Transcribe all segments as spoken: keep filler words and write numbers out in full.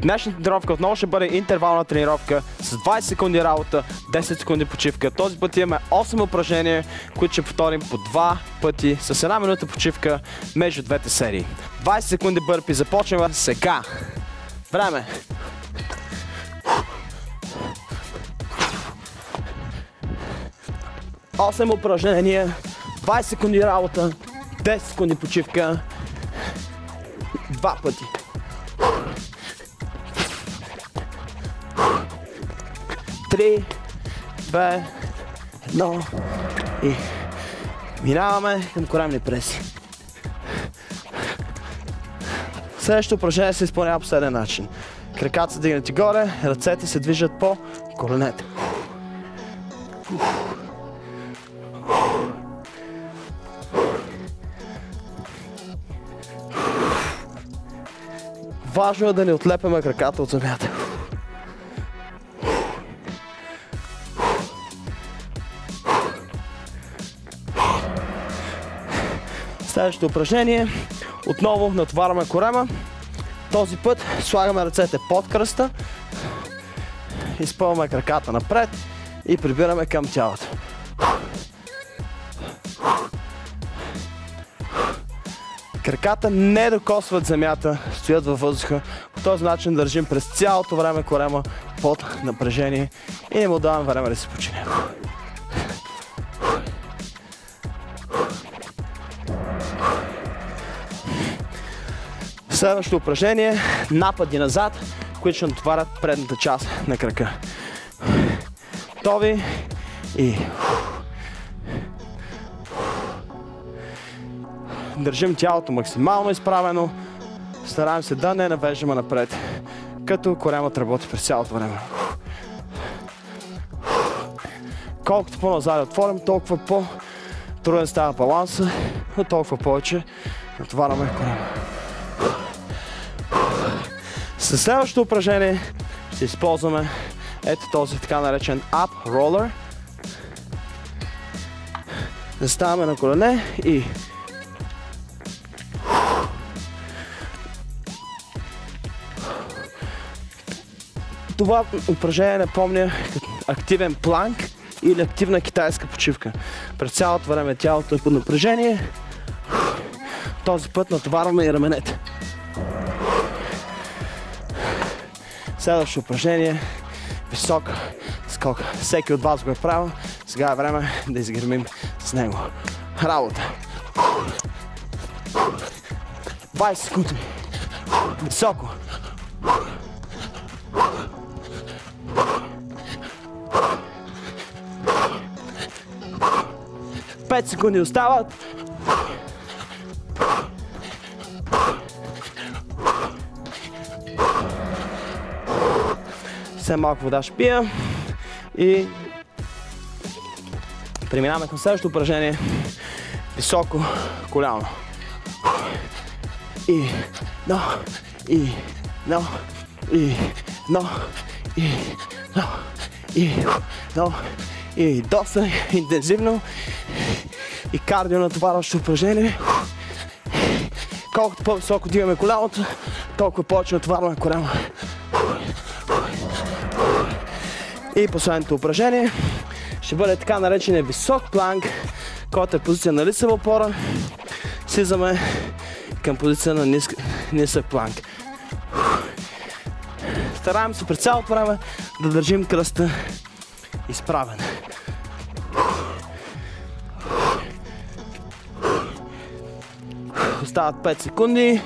Днешната тренировка отново ще бъде интервална тренировка с двайсет секунди работа, десет секунди почивка. Този път имаме осем упражнения, които ще повторим по два пъти с една минута почивка между двете серии. двайсет секунди бърпи. Започваме сега. Време. осем упражнения, двайсет секунди работа, десет секунди почивка. Два пъти. Три, две, едно и минаваме към коремни преси. Следващото упражнение се изпълнява по следния начин. Краката са дигнати горе, ръцете се движат по коленете. Важно е да не отлепяме краката от земята. Следващото упражнение. Отново натоварваме корема. Този път слагаме ръцете под кръста. Изпълваме краката напред и прибираме към тялото. Краката не докосват земята, стоят във въздуха. По този начин държим през цялото време корема под напрежение и не му даваме време да се почине. Следващото упражнение – напади назад, които ще натоварят предната част на крака. Готови и държим тялото максимално изправено. Стараем се да не навеждаме напред, като коремът работи през цялото време. Колкото по-назад отворим, толкова по-труден става баланса, но толкова повече натоварваме корема. Със следващото упражнение ще използваме ето този така наречен Up Roller. Заставаме на колене и това упражнение напомня активен планк или активна китайска почивка. През цялото време тялото е под напрежение. Този път натоварваме и раменете. Следващото упражнение – висок скок. Всеки от вас го е правил. Сега е време да изгърмим с него. Работа. двайсет секунди. Високо. пет секунди остават. Все малко вода ще пия и преминаваме към следващото упражнение. Високо коляно. И но, и но, и но, и но, и но, и доста интензивно и кардио натоварващо упражнение. Колкото по-високо дигаме коляното, толкова повече натоварваме корема. И последното упражнение ще бъде така наречения висок планк, който е позиция на лицева опора. Слизаме към позиция на нисък, нисък планк. Стараем се през цялото време да държим кръста изправен. Остават пет секунди.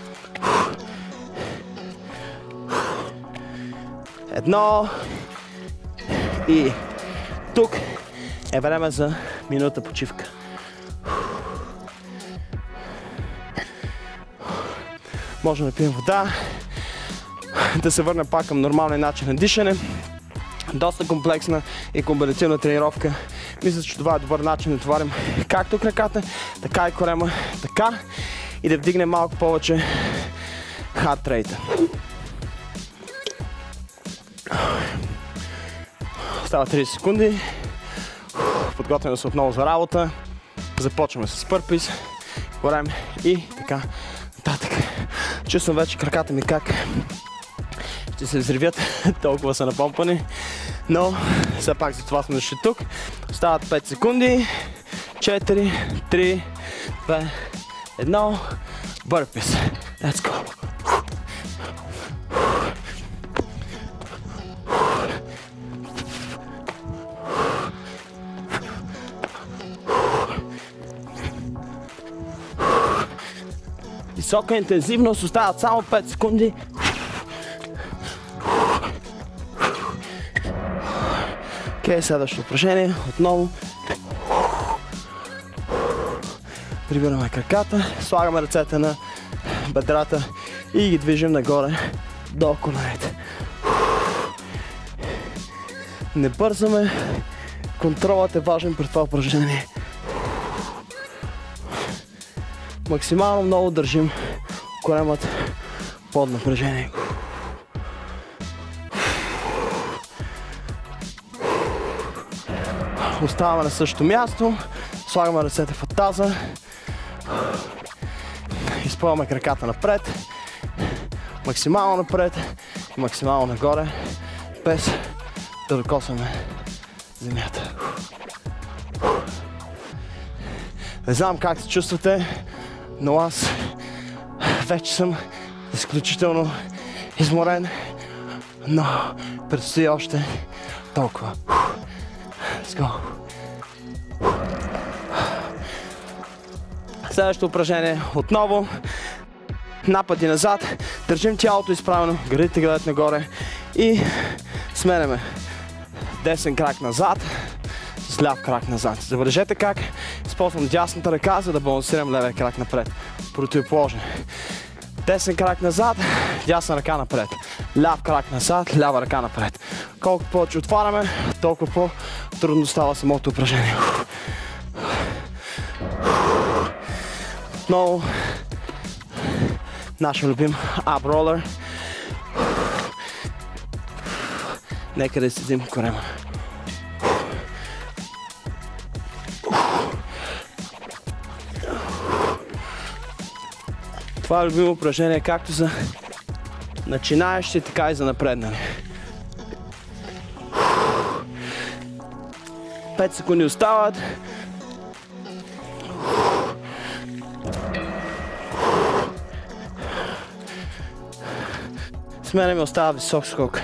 Едно. И тук е време за минута почивка. Може да пием вода, да се върнем пак към нормалния начин на дишане. Доста комплексна и комбинативна тренировка. Мисля, че това е добър начин да товарим както краката, така и корема, така и да вдигнем малко повече heart rate. Става трийсет секунди. Подготвяме се отново за работа. Започваме с пърпис, корем и така нататък. Чувствам вече краката ми как ще се взривят, толкова са напомпани. Но все пак за това сме дошли тук. Остават пет секунди. четири, три, две, едно. Burpees. Let's go. Висока интензивност, остават само пет секунди. Окей, следващото упражнение, отново. Прибираме краката, слагаме ръцете на бедрата и ги движим нагоре до коленете. Не бързаме, контролът е важен при това упражнение. Максимално много държим коремът под напрежение. Оставаме на същото място, слагаме ръцете в таза, изпъваме краката напред, максимално напред и максимално нагоре, без да докосваме земята. Не знам как се чувствате, но аз вече съм изключително изморен, но предстои още толкова. Let's go. Следващото упражнение отново. Напъди назад, държим тялото изправено, гърдите гледат нагоре и сменяме десен крак назад с ляв крак назад. Забележете как използвам дясната ръка, за да балансирам левия крак напред. Противоположен. Десен крак назад, дясна ръка напред. Ляв крак назад, лява ръка напред. Колкото повече отваряме, толкова по-трудно става самото упражнение. Отново нашия любим Ab Roller. Нека да седим корема. Това е любимо упражнение както за начинаещи, така и за напреднали. пет секунди остават. Сменяме, остава висок скок.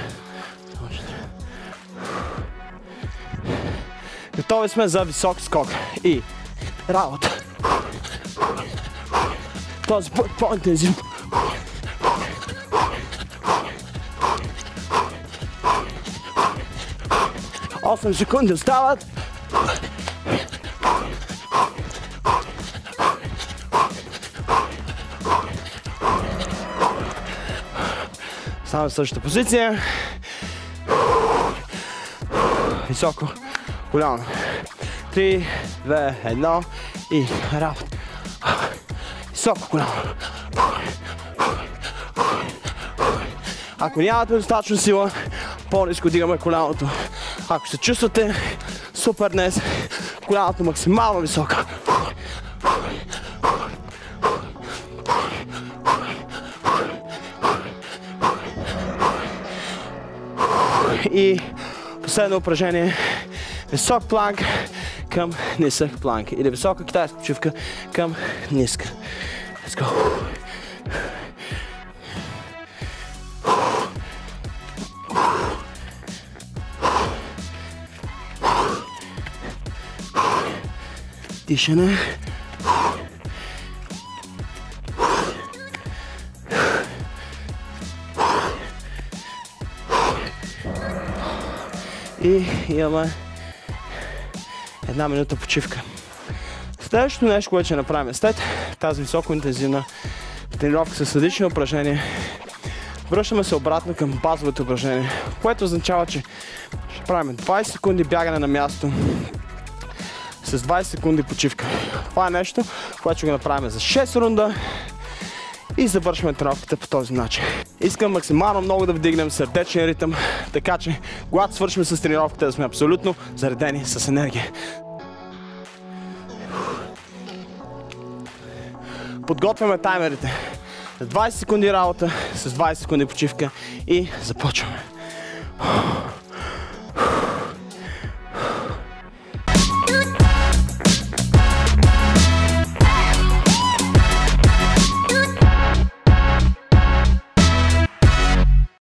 Готови сме за висок скок. И работа. Този път по-интензивно. осем секунди остават. Ставаме в същата позиция. Високо коляно. три, две, едно и работа. Високо коляно. Ако нямате достатъчно сила, по-ниско дигаме коляното. Ако се чувствате супер днес, коляното максимално високо. И последно упражнение. Висок планк към нисък планк. Или висока китайска почивка към ниска. Let's go. Дишане. И имаме една минута почивка. Следващото нещо, което ще направим след тази високо интензивна тренировка с различни упражнения, връщаме се обратно към базовото упражнение, което означава, че ще правим двайсет секунди бягане на място с двайсет секунди почивка. Това е нещо, което ще го направим за шест рунда и завършваме тренировката по този начин. Искам максимално много да вдигнем сърдечния ритъм, така че когато свършим с тренировката да сме абсолютно заредени с енергия. Подготвяме таймерите С двайсет секунди работа, с двайсет секунди почивка и започваме.